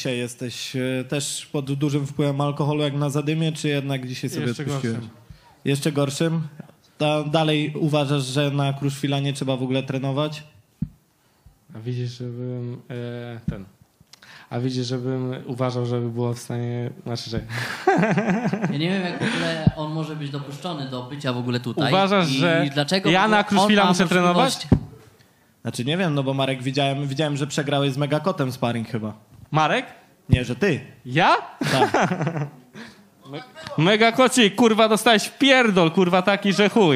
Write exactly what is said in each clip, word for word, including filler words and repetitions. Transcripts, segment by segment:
dzisiaj jesteś? Też pod dużym wpływem alkoholu jak na Zadymie, czy jednak dzisiaj sobie Jeszcze odpuściłeś? gorszym. Jeszcze gorszym? Ta, dalej uważasz, że na Kruszwila nie trzeba w ogóle trenować? A widzisz, żebym e, ten... A widzisz, żebym uważał, żeby było w stanie... Znaczy, że... Ja nie wiem, jak w ogóle on może być dopuszczony do bycia w ogóle tutaj. Uważasz, i że dlaczego ja na Kruszwila muszę trenować? Znaczy nie wiem, no bo Marek widziałem, widziałem, że przegrałeś z Megakotem sparring chyba. Marek? Nie, że ty. Ja? Tak. Mega koci, kurwa, dostałeś pierdol, kurwa, taki, że chuj.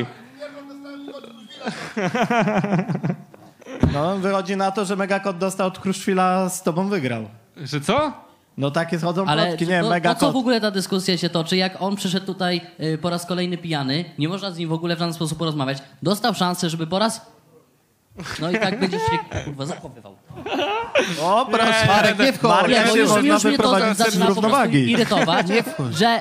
No, wychodzi na to, że Megakot dostał od Kruszwila, z tobą wygrał. Że co? No takie schodzą Ale plotki, nie, to, Megakot. po co w ogóle ta dyskusja się toczy? Jak on przyszedł tutaj y, po raz kolejny pijany, nie można z nim w ogóle w żaden sposób porozmawiać, dostał szansę, żeby po raz... No i tak będziesz się, kurwa, zachowywał. O, proszę, Marek, nie wchodź. Nie, Jak bo się już, można już mnie to wyprowadzić z zaczyna po prostu równowagi? irytować, że...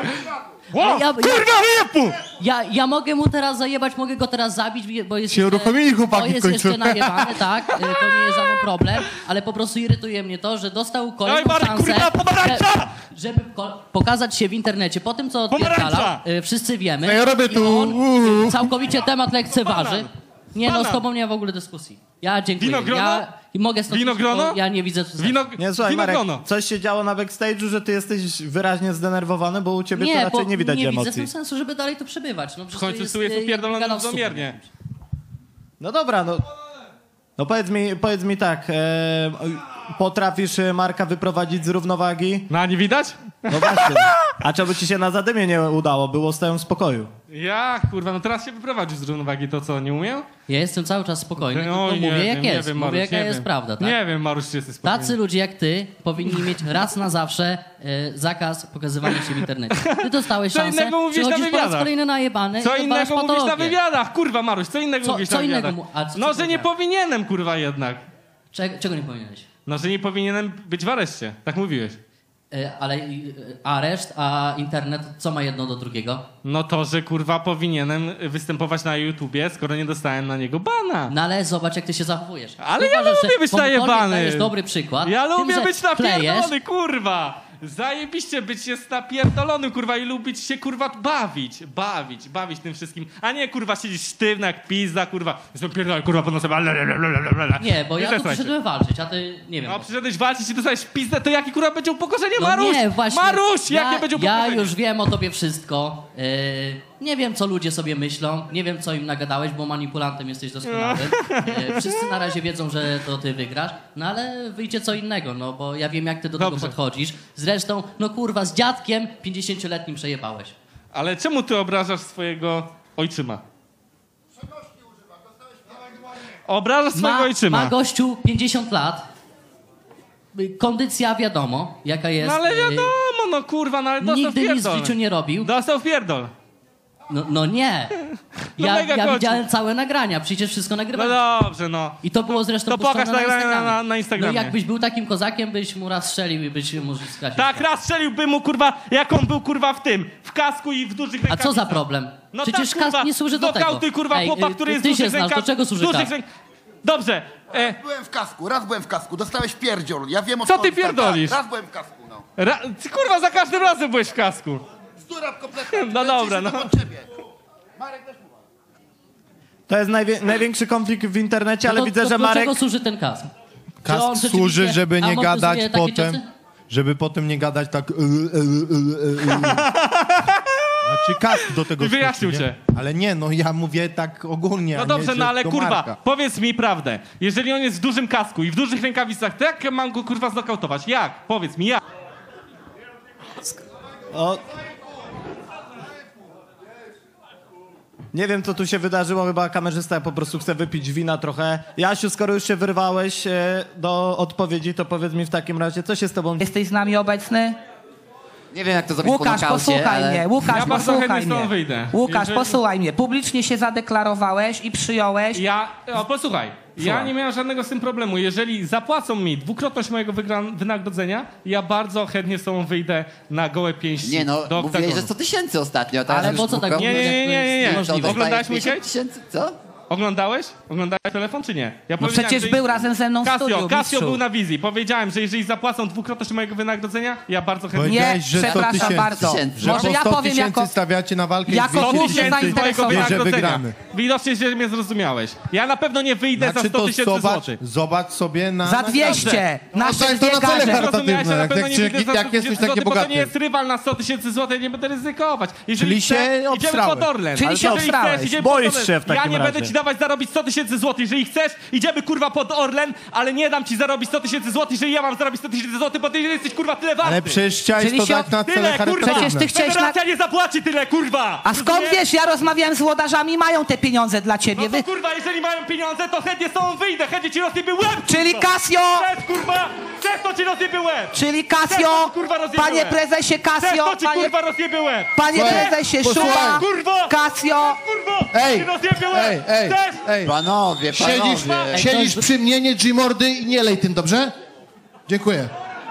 Ło, ja, ja, kurwa, jepu! ja, ja mogę mu teraz zajebać, mogę go teraz zabić, bo jest Się jeszcze, uruchomili chłopaki bo w jest końcu. jeszcze najebany, tak, y, to nie jest żaden problem, ale po prostu irytuje mnie to, że dostał kolejną Oj, Marek, szansę, kurwa, pomarańcza! że, żeby ko- pokazać się w internecie. Po tym, co odpierdalał, Pomarańcza! y, wszyscy wiemy. No ja robię i tu, on uhu. y, całkowicie temat lekceważy. Nie, no z Banan. tobą nie ma w ogóle dyskusji. Ja dziękuję. Winogrono? Ja i mogę stąd Winogrono? iść, bo ja nie widzę tu sensu. Wino... Nie, słuchaj, Marek, Winogrono. coś się działo na backstage'u, że ty jesteś wyraźnie zdenerwowany, bo u ciebie to Nie, raczej bo nie widać nie emocji. widzę w tym sensu, żeby dalej tu przebywać. No, W przecież to końcu jest, tu jest y, upierdolony gadał równomiernie. No dobra, no... No powiedz mi, powiedz mi tak, e, potrafisz e, Marka wyprowadzić z równowagi? No, a nie widać? No właśnie. A czemu ci się na Zadymie nie udało? Było z tym spokoju. Ja, kurwa, no teraz się wyprowadził z równowagi, to co, nie umiem? Ja jestem cały czas spokojny, tylko Oj, mówię nie jak wiem, jest. Nie wiem, mówię Maruś, jaka nie jest wiem. prawda, tak? Nie wiem, Maruś, czy jesteś spokojny. Tacy ludzie jak ty powinni mieć raz na zawsze e, zakaz pokazywania się w internecie. Ty dostałeś Co szansę, innego mówisz na przychodzisz po raz wywiadach? kolejny najebany Co i innego odwalasz mówisz na patologię. wywiadach, kurwa, Maruś, co innego Co- mówisz co na innego wywiadach? mu- a co- co No, że nie powiedziałem? powinienem, kurwa, jednak. Czego, czego nie powinieneś? No, że nie powinienem być w areszcie. Tak mówiłeś. E, ale e, areszt, a internet, co ma jedno do drugiego? No to, że kurwa powinienem występować na YouTubie, skoro nie dostałem na niego bana. No ale zobacz, jak ty się zachowujesz. Ale Ty ja uważasz, lubię że być komukolwiek najebany. dajesz dobry przykład. Ja tym, lubię że być klejesz, napierdolony, kurwa! Zajebiście być jest napierdolony, kurwa, i lubić się, kurwa, bawić, bawić, bawić tym wszystkim. A nie, kurwa, siedzieć sztywny jak pizda, kurwa. Jestem pierdolony, kurwa, pod nosem. Nie, bo Nie ja tu zesraj się. przyszedłem walczyć, a ty nie wiem. No, przyszedłeś walczyć i dostałeś pizdę, to jaki, kurwa, będzie upokorzenie? No Maruś! nie, właśnie. Maruś, ja, jakie będzie Ja upokorzenie? już wiem o tobie wszystko. Yy, nie wiem, co ludzie sobie myślą. Nie wiem, co im nagadałeś, bo manipulantem jesteś doskonały. Yy, wszyscy na razie wiedzą, że to ty wygrasz. No ale wyjdzie co innego, no bo ja wiem, jak ty do Dobrze. tego podchodzisz. Zresztą, no kurwa, z dziadkiem pięćdziesięcioletnim przejebałeś. Ale czemu ty obrażasz swojego ojczyma? Obrażasz swojego Ma, ojczyma. ma gościu pięćdziesiąt lat. Y, Kondycja wiadomo, jaka jest. No ale y, wiadomo, no kurwa, no ale dostał Nigdy nic w pierdol. życiu nie robił. Dostał w pierdol. No, no nie. No Ja, mega ja koci. widziałem całe nagrania, przecież wszystko No nagrywałem. dobrze, no. I to było zresztą To pokaż puszczone na nagrania Instagramie. na- na Instagramie. No jakbyś był takim kozakiem, byś mu raz strzelił i byś mu skrasił. Tak, raz strzeliłby mu, kurwa, jak on był, kurwa, w tym, w kasku i w dużych A rękawicach. co za problem? No Przecież tak, kurwa, kask nie służy do tego. Znokautuj, kurwa, Ej, chłopa, y, który jest w ty dużych się znasz, do rękawicach. czego służy dużych kask? ręk... Dobrze. E, Byłem w kasku, raz byłem w kasku, dostałeś pierdziol. Ja wiem o Co skąd- ty pierdolisz? Tak, raz byłem w kasku, no. ra... Ty, kurwa, za każdym razem byłeś w kasku. Bzdura kompletna. No dobra, no. Marek też mówi. To jest najwie- największy konflikt w internecie, No ale to, widzę, to że do Marek... czego służy ten kask? Czy Kask on służy, rzeczywiście żeby nie amortyzuje gadać takie potem, ciosy? żeby potem nie gadać tak... y, y, y, y, y, y. Znaczy kask do tego I wyjaśnił służy, nie? cię. Ale nie, no ja mówię tak ogólnie, No a dobrze, nie, no że ale do kurwa, Marka. powiedz mi prawdę. Jeżeli on jest w dużym kasku i w dużych rękawicach, to jak mam go, kurwa, znokautować? Jak? Powiedz mi, jak? O... Nie wiem, co tu się wydarzyło, chyba kamerzysta po prostu chce wypić wina trochę. Jasiu, skoro już się wyrwałeś e, do odpowiedzi, to powiedz mi w takim razie, co się z tobą... Jesteś z nami obecny? Nie wiem, jak to zrobić Łukasz, po nokaucie, posłuchaj ale... mnie. Łukasz, Ja bardzo posłuchaj chętnie stąd mnie. wyjdę. Łukasz, Jeżeli- posłuchaj mnie. Publicznie się zadeklarowałeś i przyjąłeś. Ja, o, posłuchaj, ja Słucham. nie miałem żadnego z tym problemu. Jeżeli zapłacą mi dwukrotność mojego wygra- wynagrodzenia, ja bardzo chętnie z tobą wyjdę na gołe pięści Nie no, do mówiłeś, że oktagonu. sto tysięcy ostatnio. Teraz Ale już po co tak dwukrotnie. Nie, nie, nie, nie, nie, nie. Niemożliwe. To Oglądałeś mój pięćdziesiąt case? tysięcy, co? Oglądałeś? Oglądałeś telefon, czy nie? Ja No powiedziałem, przecież że- był razem ze mną w Casio, studiu, Casio mistrzu. był na wizji. Powiedziałem, że jeżeli zapłacą dwukrotność mojego wynagrodzenia, ja bardzo chętnie... Nie, Powiedziałeś, że sto przepraszam tysięcy. bardzo. Tysięcy. Że Może po ja sto powiem tysięcy jako... stawiacie na walkę jako i sto główny dwieście tysięcy tysięcy twojego zainteresowany. że wynagrodzenia. wygramy. Widocznie, że mnie zrozumiałeś. Ja na pewno nie wyjdę za Znaczy sto to tysięcy zobacz, złotych. zobacz sobie na... Za dwieście! No, Nasze to jest to na dwie cele garze. charytatywne. Zrozumiałeś, ja na jak- pewno jak nie się- wyjdę za jak sto tysięcy jesteś taki złotych, bo to bogaty. nie jest rywal na sto tysięcy złotych, ja nie będę ryzykować. Jeżeli Czyli chcę, się idziemy obstrałeś. pod Orlen. Czyli Ale się jeżeli obstrałeś. chcesz, idziemy Boisz pod Orlen. się w takim Ja nie razie. będę ci dawać zarobić sto tysięcy złotych. Jeżeli chcesz, idziemy kurwa pod Orlen, ale nie dam ci zarobić sto tysięcy złotych, jeżeli ja mam zarobić sto tysięcy złotych, bo ty jesteś kurwa tyle warty. Ale przecież chciałeś Czyli to się- dać na Tyle, cele kurwa! charytatywne. Przecież ty chciałeś na- Federacja nie zapłaci tyle, kurwa! A skąd Rozumiesz? wiesz, ja rozmawiałem z włodarzami, mają te pieniądze dla No ciebie. to Wy... kurwa, jeżeli mają pieniądze, to chętnie z tobą wyjdę, chętnie ci rozjebie łeb! Czyli kurwa. Casio! Chcesz, kurwa! Chcesz, to ci rozjebie łeb! Czyli Chcesz, Casio! to ci, kurwa, rozjebie Panie łeb. prezesie Chcesz, Casio! to ci Panie, kurwa rozjebie łeb! panie Słuchaj, prezesie posłuchaj. Szuba! Kurwo! Casio! Kurwo! Ej, Ci rozjebie łeb! ej, ej, Chcesz? ej. Panowie, Siedzisz, panowie. siedzisz przy mnie, nie G-mordy i nie lej tym, dobrze? Dziękuję.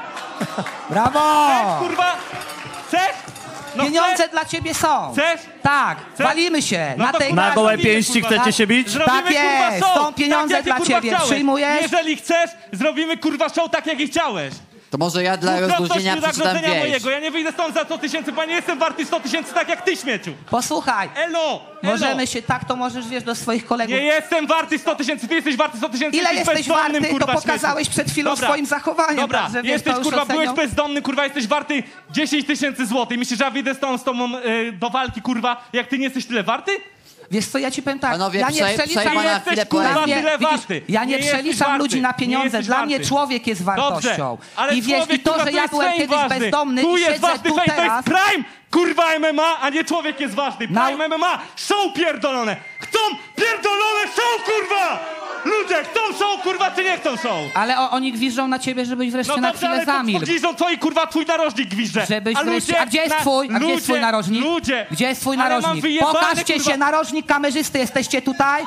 Brawo! Kurwa! Chcesz? No Pieniądze chcesz? dla ciebie są! Chcesz? Tak, Chcesz? walimy się No na to tej kurwa, Na gołe zrobimy, pięści kurwa. chcecie się bić? Zrobimy, Tak kurwa, jest, show, są pieniądze tak, jak dla ty, kurwa, ciebie. chciałeś. Przyjmujesz? Jeżeli chcesz, zrobimy kurwa show tak, jak i chciałeś. To może ja dla Dwukrotność rozluźnienia przeczytam wynagrodzenia wieś. mojego. Ja nie wyjdę stąd za sto tysięcy, bo ja nie jestem warty sto tysięcy tak jak ty, śmieciu. Posłuchaj, Elo! Elo. możemy się, tak to możesz, wiesz, do swoich kolegów. Nie jestem warty sto tysięcy, ty jesteś warty sto tysięcy. Ile jesteś jesteś bezdomnym, warty, to kurwa, pokazałeś śmieciu. przed chwilą Dobra. swoim zachowaniem. Dobra, także, wiesz, jesteś to już kurwa, ocenią. byłeś bezdomny, kurwa, jesteś warty dziesięć tysięcy złotych. Myślisz, że ja wyjdę z tą, z tobą y, do walki, kurwa, jak ty nie jesteś tyle warty? Wiesz co, ja ci powiem tak, Panowie, ja nie przej- przeliczam... przejmę na jesteś, chwilę kurwa, poezji. tyle widzisz, warty. ja nie, Nie jesteś przeliczam warty. ludzi na Nie pieniądze, jesteś dla warty. mnie człowiek jest wartością. Dobrze, ale I wiesz, człowiek, i to, kurwa, że ja jest byłem fame kiedyś ważny. bezdomny Tu i jest siedzę ważny tu fame, to jest teraz... prime, kurwa, M M A, a nie człowiek jest ważny. Prime Na- M M A, show pierdolone. Chcą pierdolone show, kurwa! Ludzie, chcą show, kurwa, czy nie chcą show? Ale o, oni gwiżdżą na ciebie, żebyś wreszcie No na dobrze, chwilę ale to zamilkł. gwiżdżą twoi, kurwa, twój narożnik gwizdże. Żebyś a wreszcie... ludzie A gdzie jest na- twój? A gdzie jest twój ludzie, narożnik? Ludzie. Gdzie jest twój Ale mam narożnik? wyjebane, Pokażcie kurwa. się, narożnik kamerzysty, jesteście tutaj?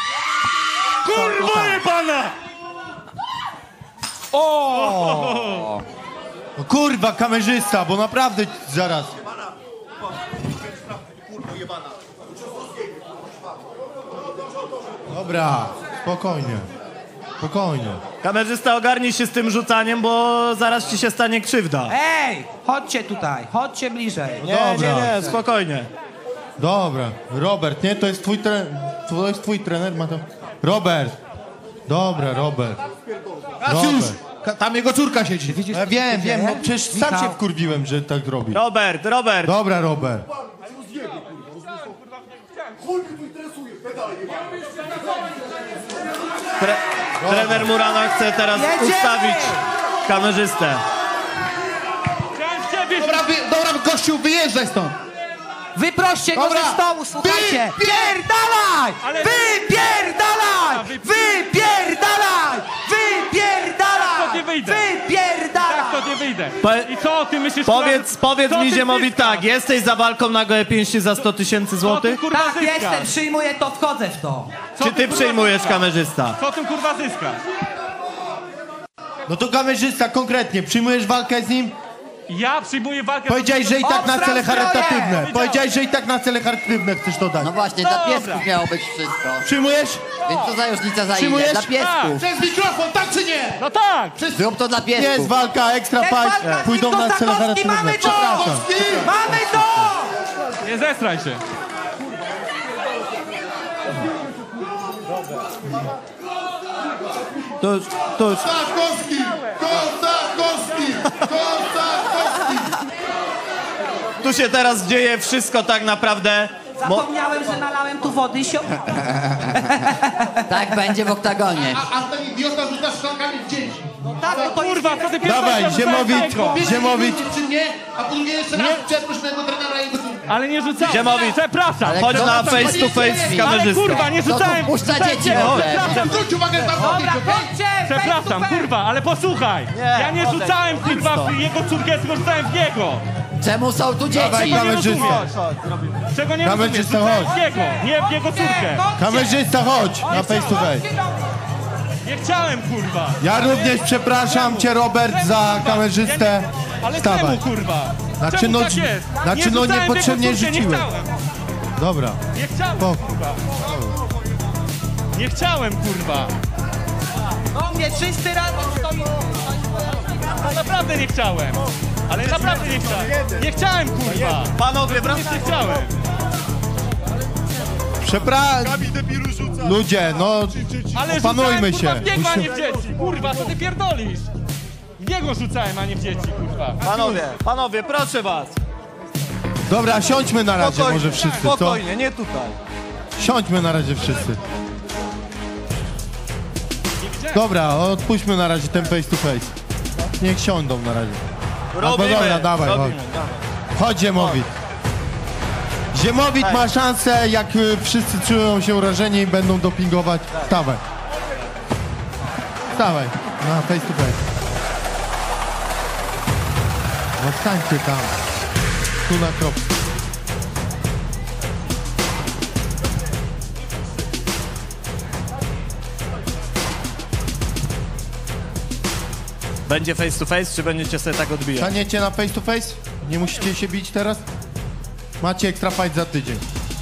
Kurwa jebana! O, kurwa, kamerzysta, bo naprawdę zaraz. Dobra, spokojnie. Spokojnie. Kamerzysta, ogarnij się z tym rzucaniem, bo zaraz ci się stanie krzywda. Ej, chodźcie tutaj, chodźcie bliżej. Nie, nie, Dobra. nie, spokojnie. Dobra, Robert, nie? To jest twój trener. To jest twój trener, ma to. Robert. Dobra, Robert. Robert. Tam jego córka siedzi. Widzisz, Ja co wiem, się wiem, dzieje? no przecież sam Michał. się wkurwiłem, że tak robi. Robert, Robert. Dobra, Robert. Tre trener Murana chce teraz Jedziemy! ustawić kamerzystę. Chciałem z ciebie... Dobra, wy, dobra, gościu, wyjeżdżaj stąd. Wyproście go Dobra. ze stołu, słuchajcie! Wy- Pierdalaj! Ale- Wypierdalaj! A, wy- Wypierdalaj! Wypierdalaj! Tak to nie wyjdę. Wypierdalaj! Tak, to nie wyjdę. Po- I co ty myślisz, Powiedz, kurwa, powiedz co mi ty Ziemowi zyskasz? tak, jesteś za walką na gołe pięści za sto tysięcy Co ty złotych? kurwa Tak, zyskasz? jestem, przyjmuję to, wchodzę w to. Co Czy ty kurwa, przyjmujesz zyskasz? kamerzysta? Co ty kurwa zyskasz? No to kamerzysta, konkretnie, przyjmujesz walkę z nim? Ja przyjmuję walkę... Powiedziałeś, że i tak na cele Obsrał zbroję! charytatywne. Powiedziałeś, że i tak na cele charytatywne chcesz to dać. No właśnie, dla Dobra. piesków miało być wszystko. Przyjmujesz? Więc co za różnica za ile? Przyjmujesz? Dla piesków. Przez mikrofon, tak czy nie? No tak! Zrób to dla Jest piesków. walka, ekstra Jest fight, walka, pójdą na cele Kostakowski, charytatywne. mamy to! Przepraszam. Mamy to! Nie zestraj się. To już, to już. Kostakowski! Kostakowski! Kostakowski! Tu się teraz dzieje wszystko tak naprawdę. Mo Zapomniałem, że nalałem tu wody i się... Tak będzie w oktagonie. A, a ten idiota rzuca szklankami w dzieci. Tak, no to Kurwa, co ty pierdolisz? Dawaj, Ja rzucałem Ziemowit, tego. Ziemowit. Czy nie? A później jeszcze raz przeproś mojego trenera i jego córkę. Ale nie rzucałem. Ziemowit. Przepraszam. Ale Chodź kto na to face to face z Ale kamerzystą. kurwa, nie To tu rzucałem. puszcza rzucałem dzieci cię. może. Przepraszam. Zwróć uwagę na to, Dobra, okej? chodźcie! Przepraszam, face to kurwa, ale posłuchaj. Ja nie odejdź. rzucałem kurwa w jego córkę, tylko rzucałem w niego. Czemu są tu dzieci? Dawaj, nie kamerzysta. rozumiesz. Czego nie rozumiesz? Kamerzysta, Rzucałem chodź. w niego, nie w jego córkę. Kamerzysta, chodź na face to face. Nie chciałem, kurwa. Ja również przepraszam cię, Robert, za kamerzystę. Ale Wstawaj. czemu, kurwa? Znaczy, Czemu no, tak jest? znaczy, no, rzucałem w jego niepotrzebnie córkę, rzuciłem. Nie chciałem. Dobra. Nie chciałem, Spoko. kurwa. Nie chciałem, kurwa. Do mnie wszyscy razem stoimy. Naprawdę nie chciałem. Ale naprawdę nie chciałem. Nie chciałem, kurwa. Panowie, Nie wracajcie. chciałem. Przepraszam. Ludzie, no Ale opanujmy rzucałem, kurwa, się. w niego, a nie w dzieci. Kurwa, co ty pierdolisz? W niego rzucałem, a nie w dzieci, kurwa. Panowie, panowie, proszę was. Dobra, siądźmy na razie Spokojnie, może wszyscy, co? spokojnie, nie tutaj. Siądźmy na razie wszyscy. Dobra, odpuśćmy na razie ten face to face. Niech siądą na razie. Robimy, dobra, dawaj, robimy, chodź. dawaj. Chodź Ziemowit. Ziemowit ma szansę, jak y, wszyscy czują się urażeni i będą dopingować. Stawaj. Stawaj, na face to face. No stańcie tam. Tu na kropkę. Będzie face to face, czy będziecie sobie tak odbijać? Staniecie na face to face? Nie musicie się bić teraz? Macie extra fight za tydzień.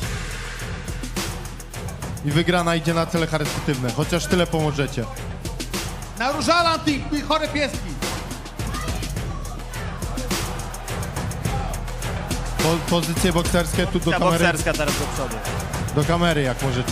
I wygrana idzie na cele charytatywne, chociaż tyle pomożecie. Na różalan ty, ty chore pieski. Po, pozycje bokserskie tu do Ta kamery. bokserska teraz do przodu. Do kamery jak możecie.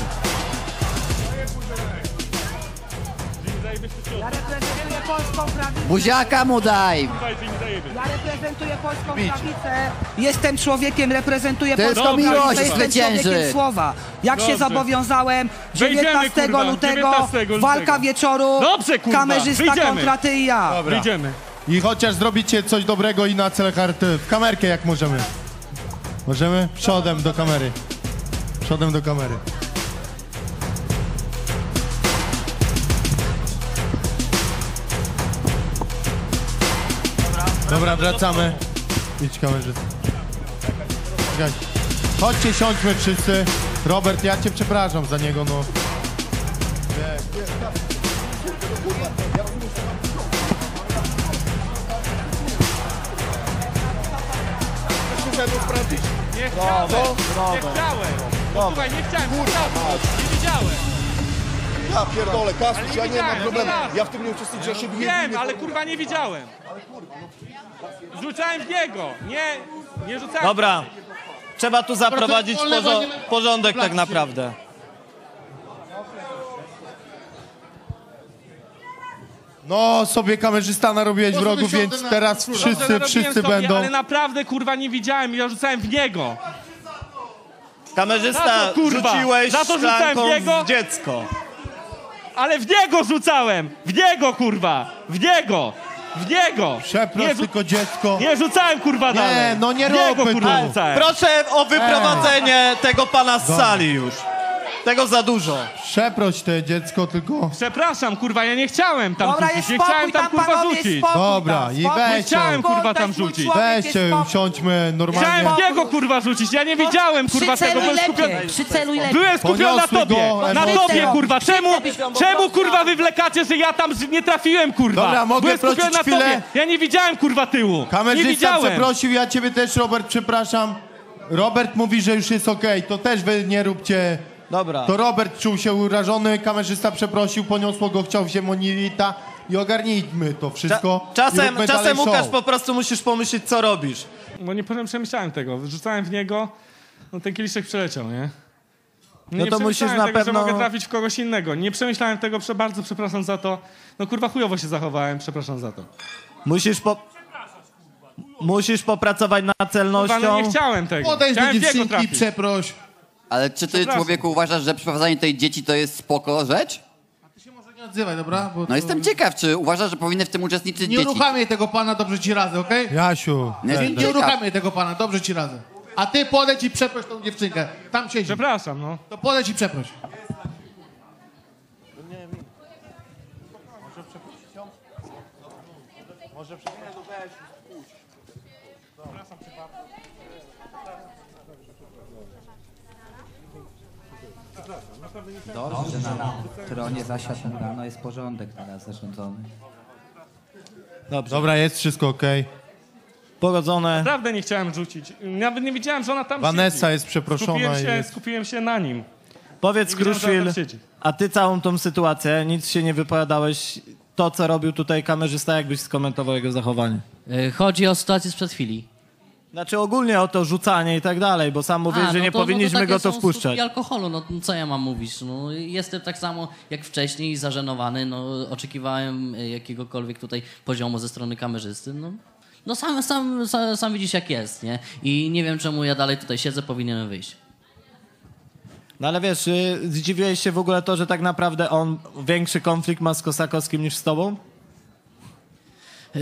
Ja reprezentuję polską prawicę. Buziaka mu daj. Ja reprezentuję polską prawicę. Jestem człowiekiem, reprezentuję Tylko polską miłość prawicę. Jestem zwycięży. człowiekiem słowa. Jak się Dobrze. zobowiązałem, Wyjdziemy, dziewiętnastego kurwa, lutego, dziewiętnastego lutego. walka wieczoru, Dobrze, kurwa, kamerzysta wyjdziemy. kontra ty i ja. Wyjdziemy. I chociaż zrobicie coś dobrego i na cele charytatywne. W kamerkę jak możemy. Możemy? Przodem do kamery. Przodem do kamery. Dobra, wracamy. Idź kamerzysta. Czekaj. Chodźcie, siądźmy wszyscy. Robert, ja cię przepraszam za niego, no. Nie chciałem. Nie chciałem. No, słuchaj, nie chciałem. Kurwa, nie widziałem. Ja pierdolę, Kasprzyk, ja nie mam widziałem, problemu. no. Ja w tym nie uczestniczę, ja się biję. Wiem, ale kurwa nie widziałem. Rzucałem w niego. Nie, nie rzucałem. Dobra, trzeba tu zaprowadzić Dobra, to porzo- nie ma- porządek tak Plac. naprawdę. No, sobie kamerzysta narobiłeś Po wrogu, sobie więc siądę na teraz kulturę. wszyscy, Zarobiłem wszyscy sobie, będą... Ale naprawdę kurwa nie widziałem i ja rzucałem w niego. Kamerzysta, Za to, kurwa, rzuciłeś za to rzucałem szklanką w niego? w dziecko. Ale w niego rzucałem! W niego kurwa! W niego! W niego! Przeproś Nie, rzu- tylko dziecko. nie rzucałem kurwa Nie, dalej! no nie w niego, róbmy kurwa tu. rzucałem! Proszę o wyprowadzenie tego pana z sali już. Tego za dużo. Przeproś te dziecko tylko. Przepraszam kurwa, ja nie chciałem tam Dobra, rzucić, jest nie spokój chciałem tam tam, kurwa panowie, rzucić! spokój Dobra, tam, i spokój. weźcie. Nie chciałem kurwa tam Oddaj swój rzucić! człowiek, Weźcie, jest spokój. usiądźmy normalnie. Chciałem w niego kurwa rzucić, ja nie widziałem kurwa tego, byłem skupiony... przyceluj lepiej. Byłem skupiony na Poniosły tobie! go Na emocje. tobie kurwa! Czemu, czemu kurwa wywlekacie, że ja tam z- nie trafiłem kurwa? Dobra, mogę Byłem skupiony prosić na chwilę? tobie! Ja nie widziałem kurwa tyłu! Nie Kamerzysta widziałem! przeprosił, ja ciebie też, Robert, przepraszam. Robert mówi, że już jest okej, to też wy nie róbcie. Dobra. To Robert czuł się urażony, kamerzysta przeprosił, poniosło go, chciał się monilita i ogarnijmy to wszystko. Cza- i czasem, róbmy czasem dalej Łukasz, show. po prostu musisz pomyśleć, co robisz. Bo nie przemyślałem tego. Rzucałem w niego, no ten kieliszek przeleciał, nie? No Nie to musisz przemyślałem na tego, pewno- że mogę trafić w kogoś innego. Nie przemyślałem tego, prze, bardzo przepraszam za to. No kurwa chujowo się zachowałem, przepraszam za to. Musisz po... Musisz popracować nad Kurwa, celnością. no nie chciałem tego. Podejdź do Chciałem w niego dziewczynki i trafić. przeproś. Ale czy ty, Przepraszam. człowieku, uważasz, że przyprowadzanie tej dzieci to jest spoko rzecz? Ty się może nie odzywaj, dobra? Bo No to- jestem ciekaw, czy uważasz, że powinny w tym uczestniczyć Nie dzieci? uruchamiaj tego pana, dobrze ci radzę, okej? Jasiu, Nie, e, nie, Nie Ciekaw. uruchamiaj tego pana, dobrze ci radzę. A ty podejdź i przeproś tą dziewczynkę. Tam siedzi. Przepraszam, no. To podejdź i przeproś. Dobrze, że na tronie zasiadł rano, jest porządek teraz zarządzony. dobra, jest wszystko okej. Pogodzone. Naprawdę nie chciałem rzucić. Nawet nie wiedziałem, że ona tam Vanessa siedzi. jest przeproszona Skupiłem i się, jest... skupiłem się na nim. Powiedz, Nie wiedziałem, że Kruszwil, on tak siedzi. a ty całą tą sytuację, nic się nie wypowiadałeś. To, co robił tutaj kamerzysta, jakbyś skomentował jego zachowanie? Y, Chodzi o sytuację sprzed chwili. Znaczy ogólnie o to rzucanie i tak dalej, bo sam mówisz, A, że no nie to, powinniśmy no to go takie to są wpuszczać. skutki alkoholu, no co ja mam mówić? No, jestem tak samo jak wcześniej, zażenowany, no oczekiwałem y, jakiegokolwiek tutaj poziomu ze strony kamerzysty, no. No sam, sam, sam, sam widzisz jak jest, nie? I nie wiem czemu ja dalej tutaj siedzę, powinienem wyjść. No ale wiesz, y, zdziwiłeś się w ogóle to, że tak naprawdę on większy konflikt ma z Kosakowskim niż z tobą? Yy,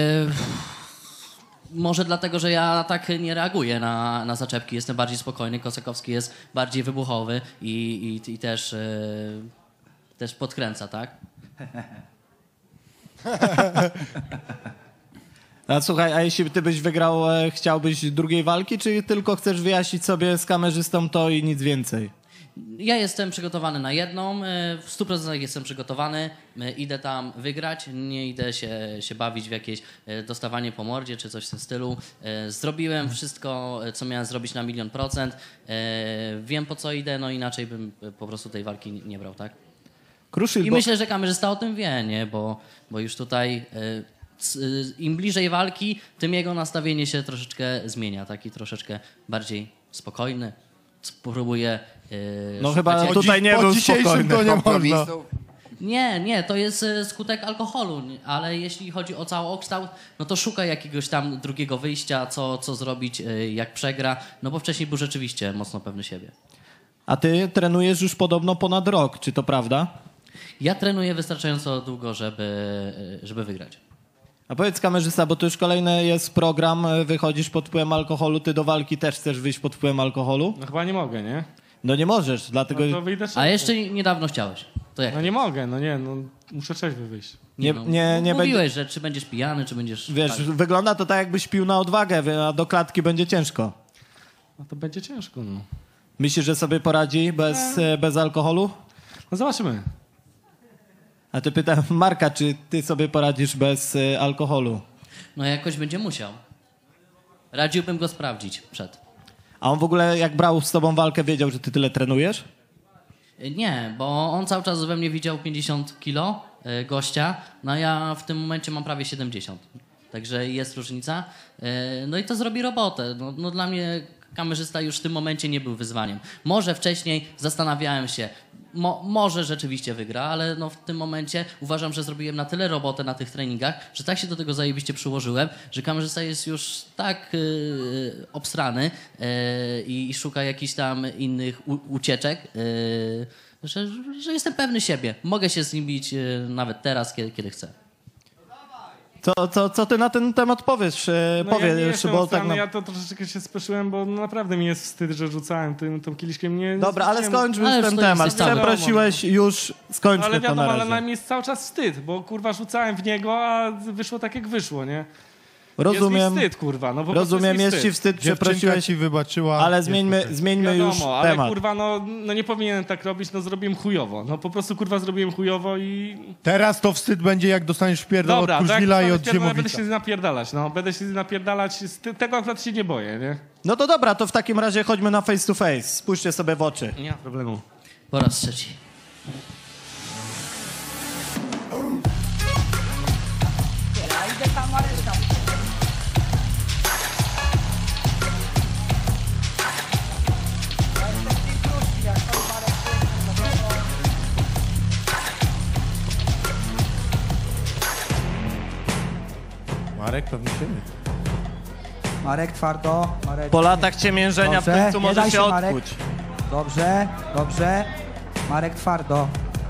może dlatego, że ja tak nie reaguję na, na zaczepki. Jestem bardziej spokojny. Kosakowski jest bardziej wybuchowy i, i, i też, yy, też podkręca, tak? A słuchaj, a jeśli ty byś wygrał, e, chciałbyś drugiej walki, czy tylko chcesz wyjaśnić sobie z kamerzystą to i nic więcej? Ja jestem przygotowany na jedną, yy, w stu procentach jestem przygotowany. Yy, Idę tam wygrać, nie idę się, się bawić w jakieś yy, dostawanie po mordzie czy coś w tym stylu. Yy, Zrobiłem wszystko, yy, co miałem zrobić na milion procent. Yy, Wiem po co idę, no inaczej bym yy, po prostu tej walki nie- nie brał, tak? Kruszwil, I bo... myślę, że kamerzysta o tym wie, nie? Bo, bo już tutaj y, c- y, im bliżej walki, tym jego nastawienie się troszeczkę zmienia. Taki troszeczkę bardziej spokojny. Próbuje... Y, No szukać chyba jak- tutaj nie po był dzisiejszym spokojny. to nie można. Kompromisu. Nie, nie, to jest y, skutek alkoholu, nie? Ale jeśli chodzi o całokształt, no to szuka jakiegoś tam drugiego wyjścia, co, co zrobić, y, jak przegra, no bo wcześniej był rzeczywiście mocno pewny siebie. A ty trenujesz już podobno ponad rok, czy to prawda? Ja trenuję wystarczająco długo, żeby, y, żeby wygrać. A powiedz kamerzysta, bo to już kolejny jest program, e, wychodzisz pod wpływem alkoholu, ty do walki też chcesz wyjść pod wpływem alkoholu? No chyba nie mogę, nie? No nie możesz, dlatego No to wyjdę A trzeźwy. jeszcze niedawno chciałeś. To jak? No nie mogę, no nie, no muszę trzeźwy wyjść. nie, No, nie, nie będzie... Mówiłeś, że czy będziesz pijany, czy będziesz... Wiesz, tak. wygląda to tak, jakbyś pił na odwagę, wie- a do klatki będzie ciężko. No to będzie ciężko, no. Myślisz, że sobie poradzi bez, e, bez alkoholu? No zobaczymy. A ty pytam Marka, czy ty sobie poradzisz bez e, alkoholu? No jakoś będzie musiał. Radziłbym go sprawdzić przed. A on w ogóle jak brał z tobą walkę, wiedział, że ty tyle trenujesz? Nie, bo on cały czas we mnie widział pięćdziesiąt kilo y, gościa, no a ja w tym momencie mam prawie siedemdziesiąt. Także jest różnica. Y, No i to zrobi robotę. No, no dla mnie kamerzysta już w tym momencie nie był wyzwaniem. Może wcześniej zastanawiałem się, mo, może rzeczywiście wygra, ale no w tym momencie uważam, że zrobiłem na tyle robotę na tych treningach, że tak się do tego zajebiście przyłożyłem, że kamerzysta jest już tak yy, obsrany yy, i szuka jakichś tam innych u, ucieczek, yy, że, że jestem pewny siebie. Mogę się z nim bić yy, nawet teraz, kiedy, kiedy chcę. Co, co, co ty na ten temat powiesz? E, No ja nie powiesz, jestem bo obstrany, tak na... ja to troszeczkę się spieszyłem, bo no naprawdę mi jest wstyd, że rzucałem tym, tym kieliszkiem. Nie, nie Dobra, ale zwróciłem- skończmy Ale już już ten to jest temat. cały. Przeprosiłeś, już skończmy Ale to wiadomo, na ale razie. na mnie jest cały czas wstyd, bo kurwa rzucałem w niego, a wyszło tak jak wyszło, nie? Rozumiem, Jest mi wstyd, kurwa. No, po prostu rozumiem, mi jest ci wstyd, Dziewczynka przeprosiłeś, ci wybaczyła. ale jest zmieńmy, okej. zmieńmy już Wiadomo, ale temat. kurwa, no, no nie powinienem tak robić, no zrobiłem chujowo. No po prostu kurwa zrobiłem chujowo i... Teraz to wstyd będzie, jak dostaniesz wpierdol od Dobra, to jak Kurzwila i od dostanę pierdolę, będę Ziemowicza. się napierdalać, no. Będę się napierdalać, z ty- tego akurat się nie boję, nie? No to dobra, to w takim razie chodźmy na face to face. Spójrzcie sobie w oczy. Nie ma problemu. Po raz trzeci. Marek pewnie siebie. Marek twardo. Marek. Po latach ciemiężenia w Dobrze, końcu nie może daj się się, Marek. odkuć. Dobrze, dobrze. Marek twardo.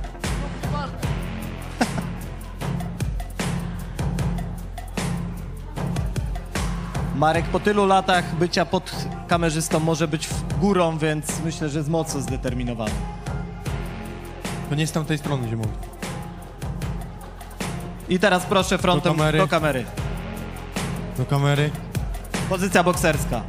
Marek po tylu latach bycia pod kamerzystą może być w górą, więc myślę, że jest mocno zdeterminowany. To nie z tamtej strony Ziemowicz. I teraz proszę frontem Do kamery. do kamery. Do kamery. Pozycja bokserska.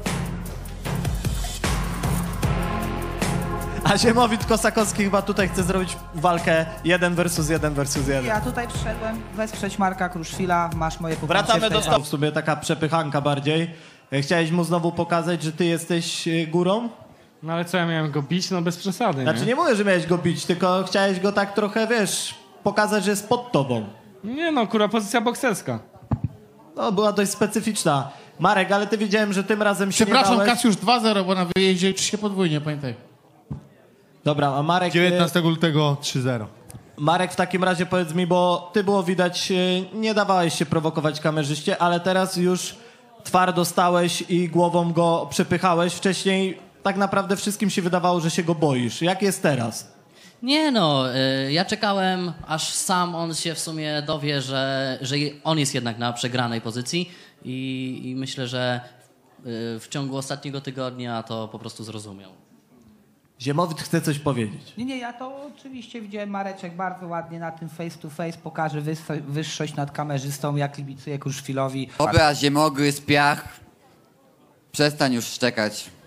A Ziemowit Kosakowski chyba tutaj chce zrobić walkę jeden versus jeden versus jeden. Ja tutaj przyszedłem wesprzeć Marka Kruszwila. Masz moje poparcie Wracamy w tej do stołu. W sumie taka przepychanka bardziej. E, Chciałeś mu znowu pokazać, że ty jesteś e, górą? No ale co, ja miałem go bić? No bez przesady, nie? Znaczy nie mówię, że miałeś go bić, tylko chciałeś go tak trochę, wiesz, pokazać, że jest pod tobą. Nie no, kurwa, pozycja bokserska. No, była dość specyficzna. Marek, ale ty widziałem, że tym razem się nie Przepraszam, dałeś. Kasiusz dwa zero, bo na wyjeździe liczy się podwójnie, pamiętaj. Dobra, a Marek... e, dziewiętnastego lutego trzy zero. Marek, w takim razie powiedz mi, bo ty było widać, e, nie dawałeś się prowokować kamerzyście, ale teraz już twardo stałeś i głową go przepychałeś. Wcześniej tak naprawdę wszystkim się wydawało, że się go boisz. Jak jest teraz? Nie no, y, ja czekałem, aż sam on się w sumie dowie, że, że je- on jest jednak na przegranej pozycji i, i myślę, że y, w ciągu ostatniego tygodnia to po prostu zrozumiał. Ziemowit chce coś powiedzieć. Nie, nie, ja to oczywiście widziałem Mareczek bardzo ładnie na tym face to face, pokaże wyso- wyższość nad kamerzystą, jak kibicuje Kruszwilowi. Dobra, ziemogryz, piach. Przestań już szczekać.